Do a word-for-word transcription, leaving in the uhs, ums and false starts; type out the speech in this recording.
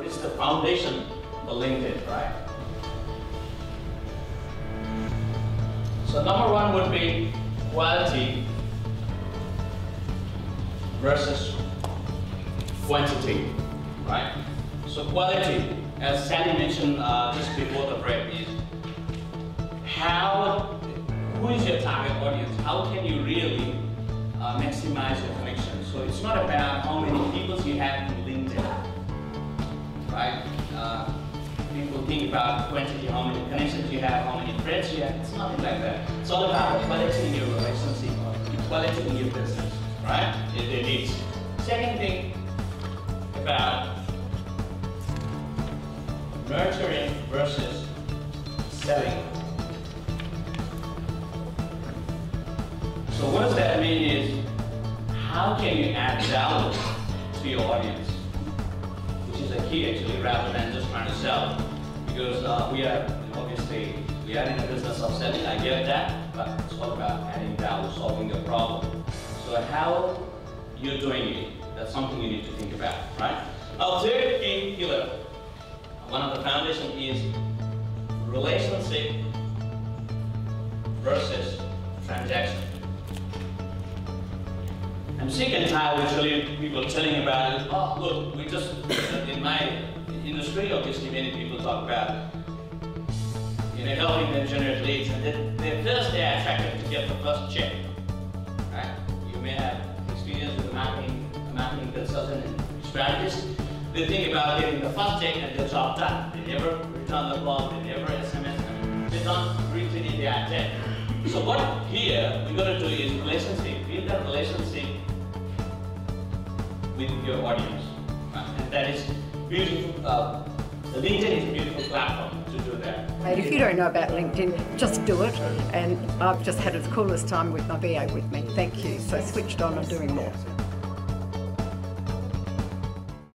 It's the foundation for LinkedIn, right? So number one would be quality versus quantity, right? So quality, as Sally mentioned uh, just before the break, is how, who is your target audience? How can you really uh, maximize your connection? So it's not about how many people you have in LinkedIn, right? Uh, people think about quantity, how many connections you have, how many friends you have. It's nothing like that. It's all about quality in your relationship, or quality in your business, right? It, it is. Second thing about nurturing versus selling. So what does that mean is, how can you add value to your audience? Which is a key actually, rather than just trying to sell. Because uh, we are, obviously, we are in the business of selling, I get that, but it's all about adding value, solving the problem. So how you're doing it, that's something you need to think about, right? Our third key pillar, one of the foundation is relationship versus transaction. I'm sick and tired with telling people telling about it. Oh, look, we just, in my industry, obviously many people talk about, you know, helping them generate leads, and then they're first they're attracted to get the first check, right? You may have experience with marketing, marketing consultant and strategist. They think about getting the first check and the job done. They never return the call, they never S M S, they don't really their intent. So what here we're going to do is relationship, build a relationship with your audience. Right? And that is beautiful. Uh, LinkedIn is a beautiful platform to do that. And if you don't know about LinkedIn, just do it. And I've just had the coolest time with my V A with me. Thank you. So switched on and doing more.